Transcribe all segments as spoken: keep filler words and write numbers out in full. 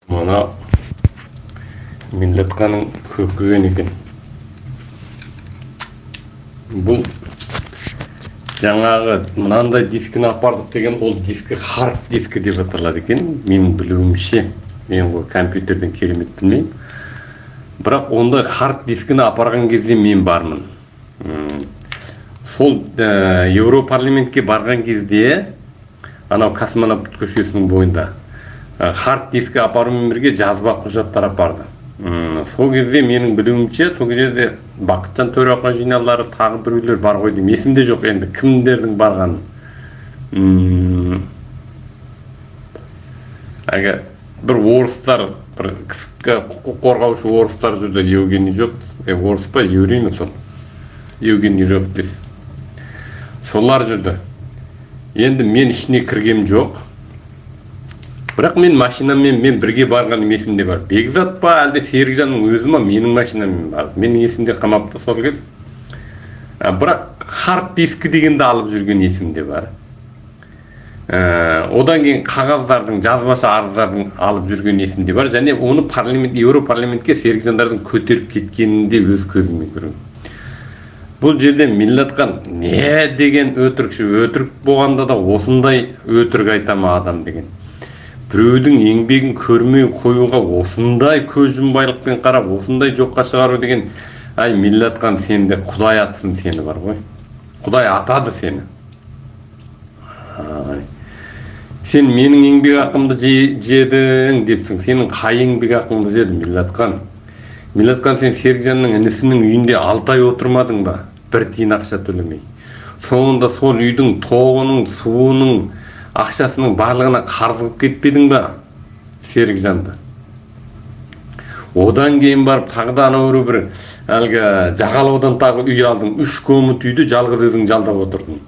Мына милләтканың көкіген екен. Бұл жаңағы мынандай дискіні апардық деген, ол дискі хард диски деп аталады екен. Менің білуімше, мен ол компьютерден керемет білмеймін. Бірақ ондай хард дискіні апарған кезде мен бармын. Сол Еуропарламентке барған кезде, анау Космонавт көшесінің бойында хард дискі апарумен бірге жазба құжаттар апарды. Сол кезде менің білуімше, сол кезде Бақытжан Төреқұл жиналары тағы біреулер бар ғой деймін. Есімде жоқ енді кімдердің барғанын. Әге бір орыстар, бір құқық қорғаушы орыстар жүрді, Евгений жоқ. Орыс па, Юрий ме сол? Евгений жоқ дес. Солар жүрді. Енді мен ішіне кіргем жоқ. Бірақ мен машинамен мен бірге барғаным есімде бар. Бекзат па, әлде Серікжанның өзі ма, менің машинамен бар. Менің есімде қамапты сол кез. Бірақ хард диски дегенді алып жүрген есімде бар. Одан кейін қағаздардың, жазбаша арыздардың алып жүрген есімде бар. Және оны парламент, Еуропарламентке Серікжандардың көтеріп кеткенінде өз көзіммен көрген. Бұл жерде милләтқан не деген өтірікші, өтірік болғанда да осындай өтірік айтама адам деген. Біреудің еңбегін көрмей қоюға осындай көз жұмбайлықпен қарап, осындай жоққа шығару деген, ай милләтқан сенде Құдай атсын сені бар ғой. Құдай атады сені. Ай. Сен менің еңбек ақымды жедің депсің. Сенің қай еңбек ақымды жеді милләтқан? Милләтқан сен Серікжанның інісінің үйінде алты ай отырмадың ба? Бір тиын ақша төлемей. Соңында сол үйдің тоғының, суының, ақшасының барлығына қарызып кетпедің ба Серікжанды? Одан кейін барып тағы да анау бір әлгі жағалаудан тағы үй алдың, үш комнат үйді жалғыз өзің жалдап отырдың.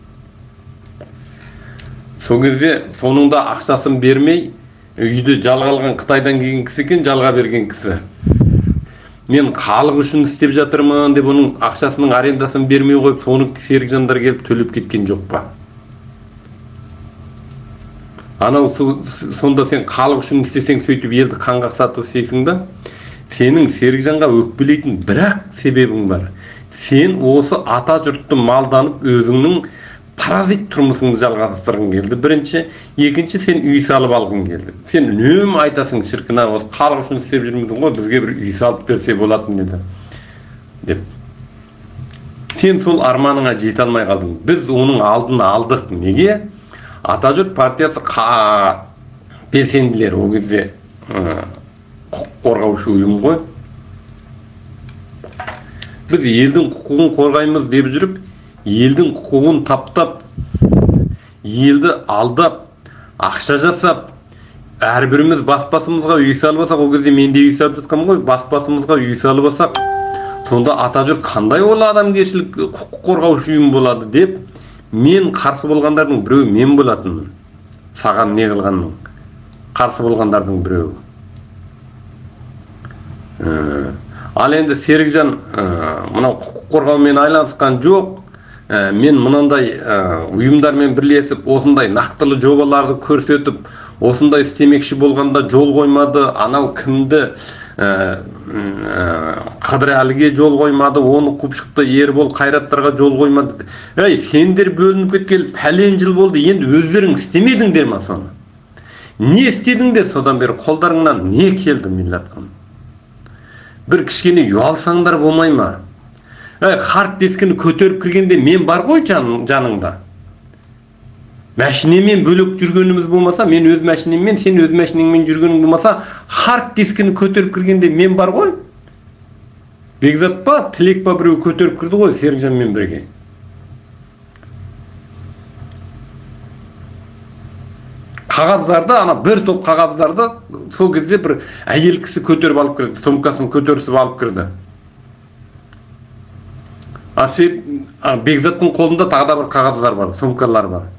Сол кезде соныңда ақшасын бермей, үйді жалға алған Қытайдан келген кісі екен, жалға берген кісі. Мен халық үшін істеп жатырмын деп оның ақшасының арендасын бермей қойып, соны Серікжандар келіп төлеп кеткен жоқ па? Анау сонда сен халық үшін істесең, сөйтіп елді қаңғақсатып істейсің ба? Сенің Серікжанға өкпелейтін бірақ себебің бар. Сен осы ата жұртты малданып, өзіңнің паразит тұрмысыңды жалғастырғың келді. Бірінші, екінші сен үй салып алғың келді. Сен үнемі айтасың, шіркін, осы халық үшін істеп жүрмедің ғой, бізге бір үй салып берсе болатын еді деп. Сен сол арманыңа жете алмай қалдың. Біз оның алдын алдық. Неге? Ата жұрт партиясы белсенділер, ол кезде құқық қорғаушы ұйым ғой. Біз елдің құқығын қорғаймыз деп жүріп, елдің құқығын таптап, елді алдап, ақша жасап, әрбіріміз баспасымызға үй салып алсақ, ол кезде мен де үй салып жатқам ғой, баспасымызға үй салып алсақ, сонда ата жұрт қандай ол адамгершілік құқық қорғаушы ұйым болады деп, мен қарсы болғандардың біреу мен болатын. Саған не қылғанның? Қарсы болғандардың біреу. Ал енді Серікжан мынау құқық қорғаумен айланысқан жоқ. Мен мынандай ұйымдармен бірлесіп, осындай нақтылы жобаларды көрсетіп, осындай істемекші болғанда жол қоймады, анау кімді Қыдырәліге жол қоймады, оны қуып шықты, Ербол Қайраттарға жол қоймады. Ей, сендер бөлініп кеткелі пәлен жыл болды, енді өздерің істемедіңдер ма соны? Не істедіңдер содан бері? Қолдарыңнан не келді милләтқан? Бір кішкене ұялсаңдар болмай ма? Ей, хард дискіні көтеріп кіргенде мен бар ғой жаныңда. Мәшинемен бөлек жүргеніміз болмаса, мен өз мәшинеммен, сен өз мәшинеңмен жүргенің болмаса, хард дискіні көтеріп кіргенде мен бар ғой. Бекзат па, Тілек па біреу көтеріп кірді ғой Серікжанмен бірге. Қағаздарды, ана бір топ қағаздарды сол кезде бір әйел кісі көтеріп алып кірді, сумкасын көтерісіп алып кірді. Бекзаттың қолында тағы да бір қағаздар бар, сумкалар бар.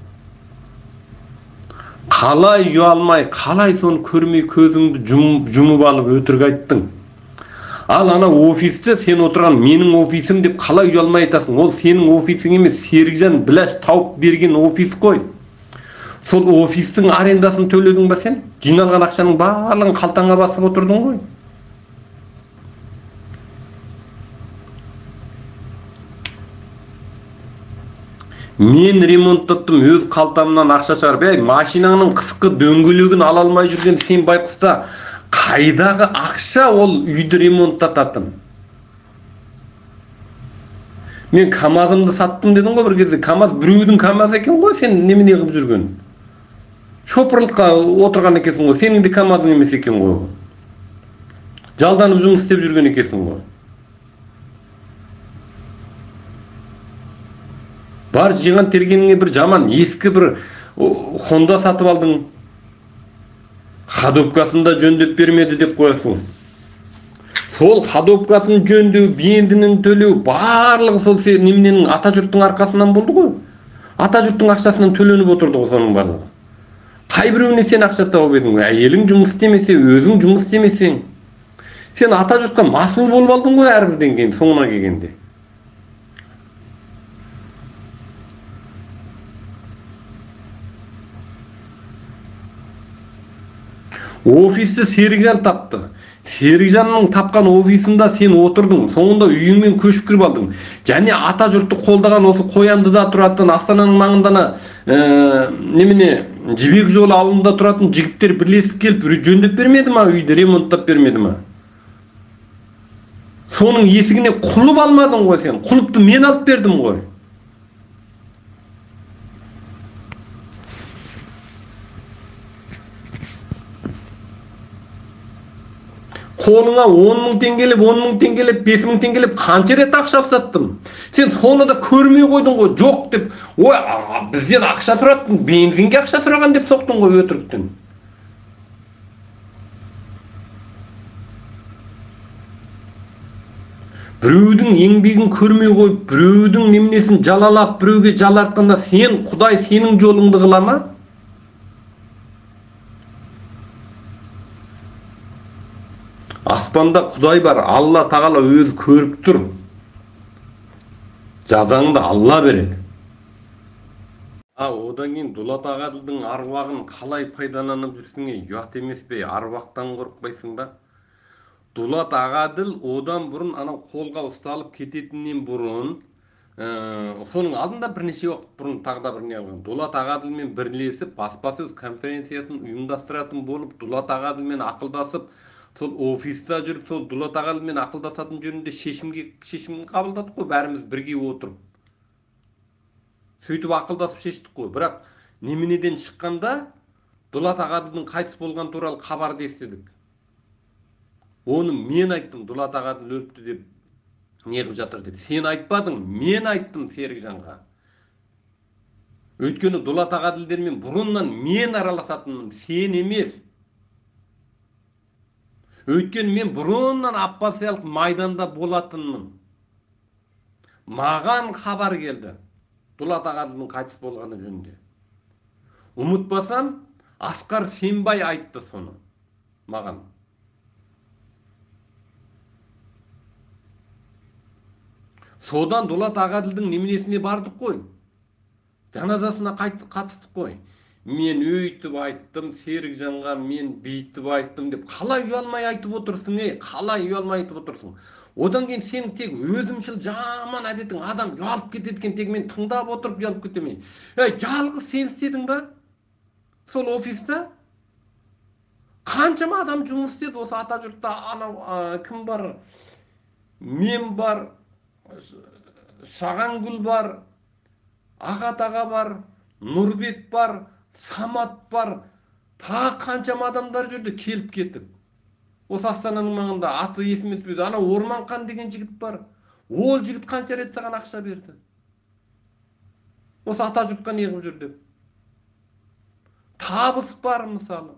Қалай ұялмай, қалай соны көрмей көзіңді жұмып алып өтірік айттың? Ал ана офисте сен отырған менің офисім деп қалай ұялмай айтасың? Ол сенің офисің емес, Серікжан біләш тауып берген офис қой. Сол офистің арендасын төледің ба сен? Жиналған ақшаның барлығын қалтаңа басып отырдың ғой. Мен ремонттаттым, өз қалтамнан ақша шығарып. Ей, машинаның қысқы дөңгелегін ала алмай жүрген сен байқұста, қайдағы ақша ол үйді ремонттататын? Мен КамАЗымды саттым дедің ғой бір кезде. КамАЗ біреудің КамАЗ екен ғой, сен немене қылып жүрген? Шопырлыққа отырған екенсің ғой, сенің де КамАЗың емес екен ғой. Жалданып жұмыс істеп жүрген екенсің ғой. Бар жиған тергеніңе бір жаман, ескі бір Honda сатып алдың. Ходовкасында жөндеп бермеді деп қоясың. Сол ходовкасын жөндеу, бензинін төлеу, барлығы сол немененің ата жұрттың арқасынан болды ғой. Ата жұрттың ақшасынан төленіп отырды ғой соның барлығы. Қай біреуіне сен ақша тауып едің? Әйелің жұмыс істемесе, өзің жұмыс істемесең, сен ата жұртқа масыл болып алдың ғой әрбірден кейін соңына келгенде. Офисті Серікжан тапты. Серікжанның тапқан офисында сен отырдың, соңында үйіңмен көшіп кіріп алдың. Және ата жұртты қолдаған осы Қояндыда тұратын, Астананың маңындана немене Жібек жолы ауылында тұратын жігіттер бірлесіп келіп жөндеп бермеді ма, үйді ремонттап бермеді ма? Соның есігіне құлып алмадың ғой сен. Құлыпты мен алып бердім ғой. Қолыңа он мың теңгелеп, он мың теңгелеп, бес мың теңгелеп қанша рет ақша ұстаттым. Сен соны да көрмей қойдың ғой, жоқ деп. Ой, бізден ақша сұраттың, бензинге ақша сұраған деп соқтың ғой өтіріктен. Біреудің еңбегін көрмей қойып, біреудің неменесін жалалап, біреуге жалартқанда сен, Құдай сенің жолыңды қыла ма? Аспанда Құдай бар, Алла тағала өзі көріп тұр. Жазаңды Алла береді. А, одан кейін Дулат Ағаділдің аруағын қалай пайдаланып жүрсіңе, ұят емес пе, аруақтан қорықпайсың ба? Дулат Ағаділ одан бұрын анау қолға ұсталып кететінен бұрын, соның алдында бірнеше уақыт бұрын тағы да бір не алған. Дулат Ағаділмен бірлесіп баспасөз конференциясын ұйымдастыратын болып, Дулат Ағаділмен ақылдасып, сол офиста жүріп, сол Дулат Ағаділмен ақылдасатын жөнінде шешімге шешім қабылдадық қой, бәріміз бірге отырып. Сөйтіп ақылдасып шештік қой. Бірақ неменеден шыққанда Дулат Ағаділдің қайтыс болған туралы хабарды естідік. Оны мен айттым, Дулат Ағаділ өліпті деп, неғып жатыр деп. Сен айтпадың, мен айттым Серікжанға. Өйткені Дулат Ағаділдермен бұрыннан мен араласатынмын, сен емес. Өйткені мен бұрыннан Аппасиялық майданда болатынмын. Маған хабар келді Дулат Ағаділдің қайтыс болғаны жөнінде. Ұмытпасам, Асқар Сембай айтты соны маған. Содан Дулат Ағаділдің неменесіне бардық қой. Жаназасына қатыстық қой. Мен өйтіп айттым, Серікжанға мен бүйтіп айттым деп. Қалай ұялмай айтып отырсың, ей? Қалай ұялмай айтып отырсың? Одан кейін сен тек өзімшіл жаман әдетің, адам ұялып кететкен, тек мен тыңдап отырып ұялып кетемей. Ей, жалғыз сен істедің ба? Сол офиста? Қаншама адам жұмыс істеді осы ата жұртта, анау кім бар? Мен бар, Шағангүл бар, Ағат аға бар, Нұрбек бар, Самат бар, тағы қаншама адамдар жүрді келіп кетіп. Осы Астананың маңында аты есіме түспеді. Ана Орманқан деген жігіт бар. Ол жігіт қанша рет саған ақша берді? Осы ата жұртқа не қылып жүр деп. Табыс бар мысалы.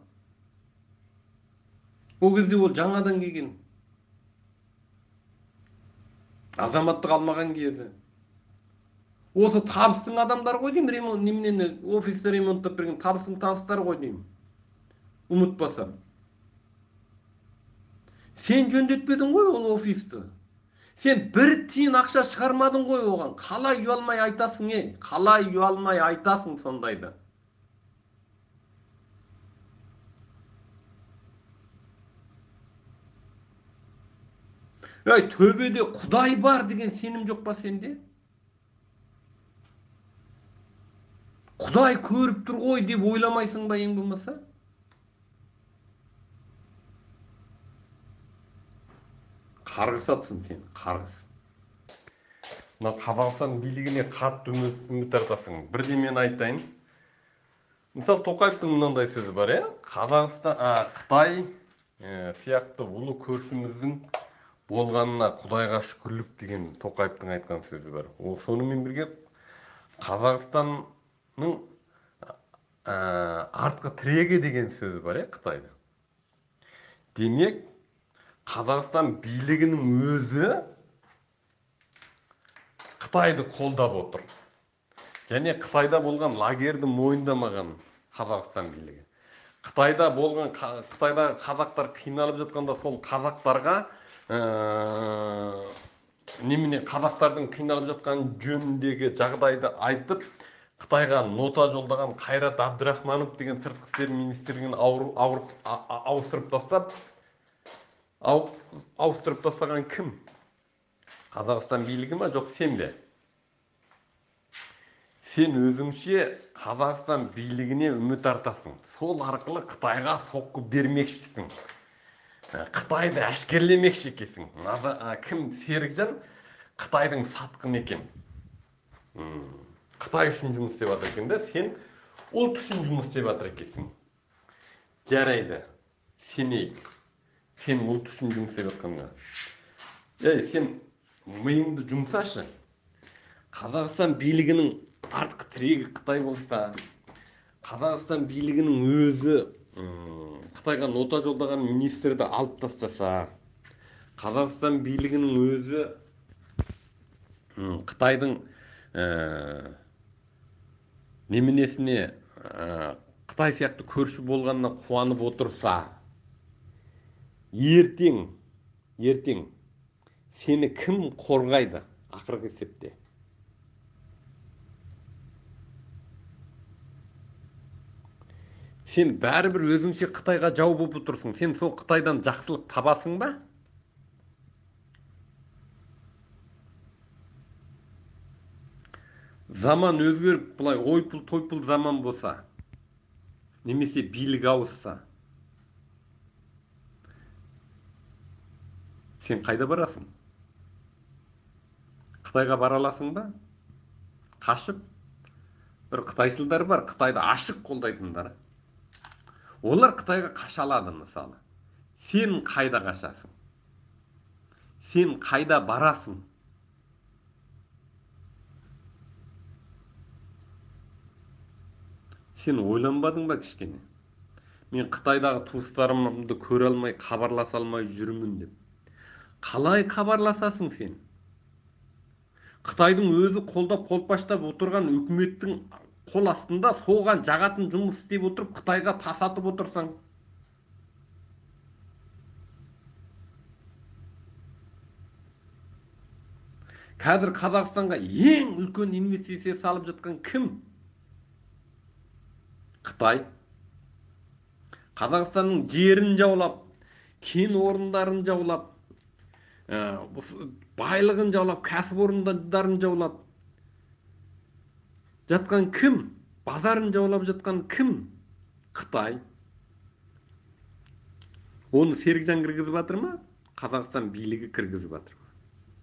Ол кезде ол жаңадан келген. Азаматтық алмаған кезі. Осы табыстың адамдар ғой деймін, ремонт, неменені офисті ремонттап берген табыстың табыстары ғой деймін. Ұмытпасам. Сен жөндетпедің ғой ол офисті. Сен бір тиын ақша шығармадың ғой оған. Қалай ұялмай айтасың, е? Қалай ұялмай айтасың сондайды? Ей, төбеде Құдай бар деген сенім жоқ па сенде? Құдай көріп тұр ғой деп ойламайсың ба ең болмаса? Қарғыс атсың сен, қарғыс. Мына Қазақстан билігіне қатты үміт артасың. Бірде мен айтайын. Мысалы, Тоқаевтың мынандай сөзі бар, иә? Қазақстан, а, Қытай ә, сияқты ұлы көршіміздің болғанына Құдайға шүкірлік деген Тоқаевтың айтқан сөзі бар. Ол сонымен бірге Қазақстанның ә, артқы тірегі деген сөзі бар, иә, Қытайда. Демек, Қазақстан билігінің өзі Қытайды қолдап отыр. Және Қытайда болған лагерді мойындамаған Қазақстан билігі. Қытайда болған, Қытайда қазақтар қиналып жатқанда сол қазақтарға ә, немене қазақтардың қиналып жатқан жөніндегі жағдайды айтып, Қытайға нота жолдаған Қайрат Әбдірахманов деген сыртқы істер министрлігін ауыстырып тастап, ауыстырып тастаған кім? Қазақстан билігі ма, жоқ сен бе? Сен өзіңше Қазақстан билігіне үміт артасың. Сол арқылы Қытайға соққы бермекшісің. Қытайды әшкерлемекші екенсің. Кім? Серікжан Қытайдың сатқын екен. Қытай үшін жұмыс істеп жатыр екен, да сен ұлт үшін жұмыс істеп жатыр екенсің. Жарайды. Сенейік. Сен ұлт үшін жұмыс істеп жатқанға. Ей, сен миыңды жұмсашы. Қазақстан билігінің артқы тірегі Қытай болса, Қазақстан билігінің өзі Қытайға нота жолдаған министрді алып тастаса, Қазақстан билігінің өзі Қытайдың неменесіне Қытай сияқты көрші болғанына қуанып отырса, ертең, ертең сені кім қорғайды ақырғы есепте? Сен бәрібір өзіңше Қытайға жау болып отырсың. Сен сол Қытайдан жақсылық табасың ба? Заман өзгеріп, бұлай ойпыл тойпыл заман болса, немесе билік ауысса, сен қайда барасың? Қытайға бара аласың ба? Қашып? Бір қытайшылдар бар, Қытайды ашық қолдайтындар. Олар Қытайға қаша алады, мысалы. Сен қайда қашасың? Сен қайда барасың? Сен ойланбадың ба кішкене? Мен Қытайдағы туыстарымды көре алмай, хабарласа алмай жүрмін деп. Қалай хабарласасың сен? Қытайдың өзі қолдап қолпаштап отырған үкіметтің қол астында соған жағатын жұмыс істеп отырып, Қытайға тасатып отырсаң. Қазір Қазақстанға ең үлкен инвестиция салып жатқан кім? Қытай. Қазақстанның жерін жаулап, кен орындарын жаулап, байлығын жаулап, кәсіпорындарын жаулап жатқан кім? Базарын жаулап жатқан кім? Қытай. Оны Серікжан кіргізіп жатыр ма? Қазақстан билігі кіргізіп жатыр ма?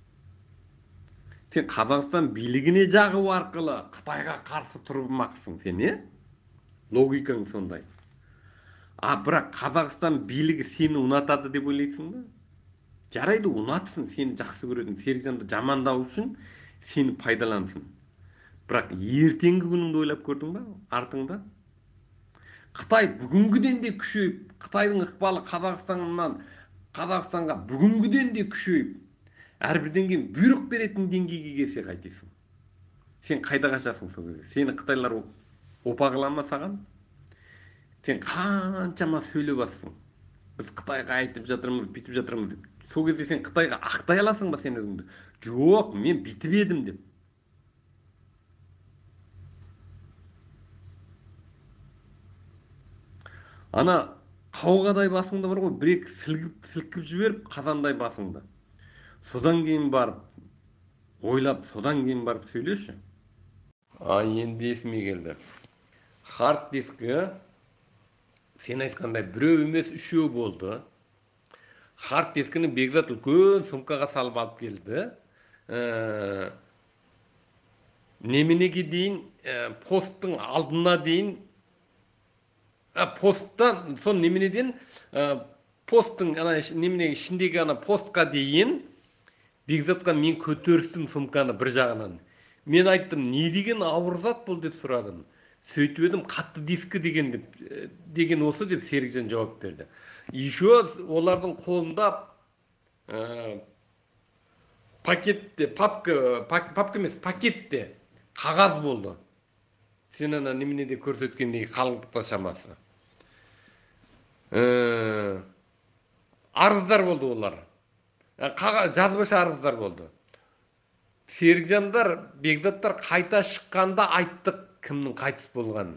Сен Қазақстан билігіне жағу арқылы Қытайға қарсы тұрмақсың сен, е? Логикаң сондай. А бірақ Қазақстан билігі сені ұнатады деп ойлайсың ба? Жарайды, ұнатсын, сені жақсы көретін, Серікжанды жамандау үшін сені пайдалансын. Бірақ ертеңгі күніңді ойлап көрдің ба? Артыңда? Қытай бүгінгіден де күшейіп, Қытайдың ықпалы Қазақстаннан Қазақстанға бүгінгіден де күшейіп, әрбірден кейін бұйрық беретін деңгейге келсе қайтесің? Сен қайда қашасың сол кезде? Сені Қытайлар опа қыла ма саған? Сен қаншама сөйлеп жатсың. Біз Қытайға айтып жатырмыз, бүйтіп жатырмыз деп. Сол кезде сен Қытайға ақтай аласың ба сен өзіңді? Жоқ, мен бүйтіп едім деп. Ана қауғадай басыңда бар ғой, бір-екі сілкіп сілкіп жіберіп, қазандай басыңда. содан кейін барып ойлап, содан кейін барып сөйлеші. А енді есіме келді. Хард диски, сен айтқандай біреу емес үшеу болды. Хард дискіні Бекзат үлкен сумкаға салып алып келді. Ә, неменеге дейін, ә, посттың алдына дейін, ә, посттан, сон неменеден, ә, посттың ана немене ішіндегі ана постқа дейін Бекзатқа мен көтерістім сумканы бір жағынан. Мен айттым, не деген ауыр зат бұл деп сұрадым. Сөйтіп едім, қатты диски деген деп, деген осы деп Серікжан жауап берді. Еще олардың қолында ә, пакетте, папка, пак, папка емес, пакетте қағаз болды. Сен ана неменеде көрсеткендегі қалыңдықта шамасы. Ә, арыздар болды олар. Қағаз, жазбаша арыздар болды. Серікжандар, Бекзаттар қайта шыққанда айттық кімнің қайтыс болғанын.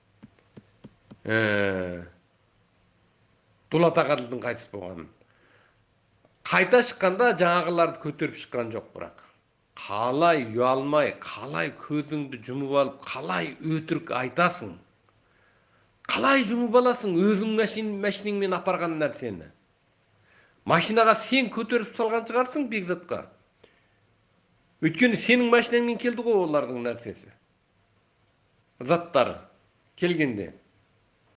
Ә, Дулат Ағаділдің қайтыс болғанын. Қайта шыққанда жаңағыларды көтеріп шыққан жоқ бірақ. Қалай ұялмай, қалай көзіңді жұмып алып, қалай өтірік айтасың? Қалай жұмып аласың өзің машинеңмен апарған нәрсені? Машинаға сен көтеріп салған шығарсың Бекзатқа. Өйткені сенің машинаңмен келді ғой олардың нәрсесі. Заттары келгенде.